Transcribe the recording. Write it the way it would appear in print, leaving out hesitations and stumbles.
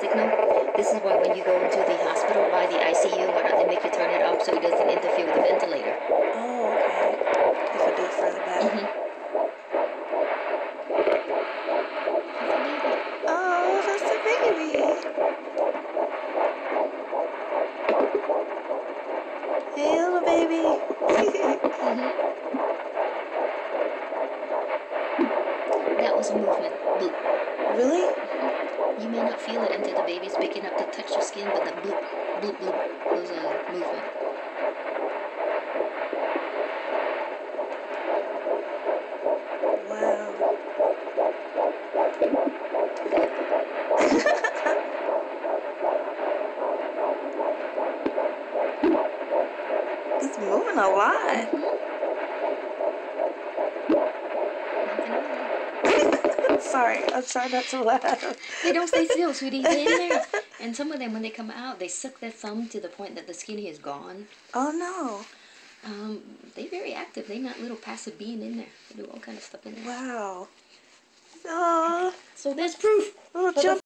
signal. This is why when you go into the hospital by the ICU, why don't they make you turn it off so it doesn't interfere with the ventilator? Oh, okay. If I do it further back. Oh, that's the baby. Hey, little baby. That was a movement. Bloop. Really? You may not feel it until the baby's big enough to touch your skin, but the bloop, bloop, bloop was a movement. Wow. It's moving a lot. Sorry, I'm trying not to laugh. They don't stay still, sweetie. They're in there. And some of them, when they come out, they suck their thumb to the point that the skin is gone. Oh no. They're very active. They're not little passive being in there. They do all kind of stuff in there. Wow. Oh. So there's proof. Oh, jump